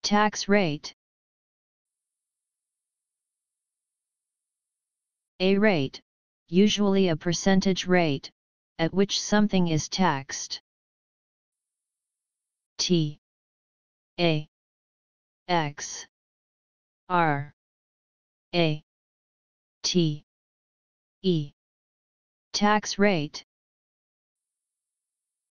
Tax rate. A rate, usually a percentage rate, at which something is taxed. T A X R A T E. Tax rate.